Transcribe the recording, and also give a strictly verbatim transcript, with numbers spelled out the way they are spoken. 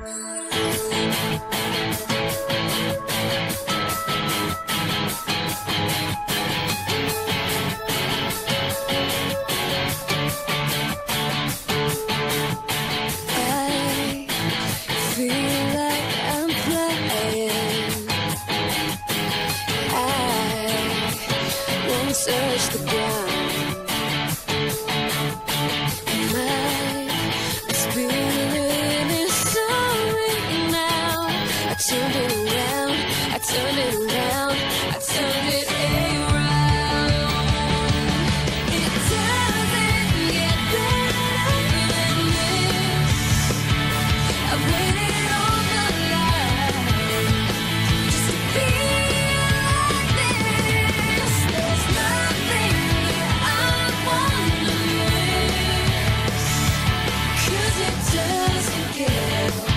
Search the ground. My spirit is soaring now. I turned it around, I turned it around, I turned it around. It doesn't get better than this. I've waited all my life just to be like this. There's nothing I wanna miss, 'cause it doesn't get